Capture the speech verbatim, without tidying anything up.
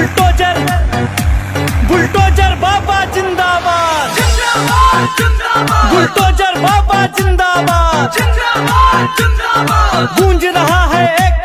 Bulldozer bulldozer बाबा जिंदाबाद, जिंदाबाद जिंदाबाद, बुलडोजर बाबा जिंदाबाद, जिंदाबाद जिंदाबाद। गूंज रहा है एक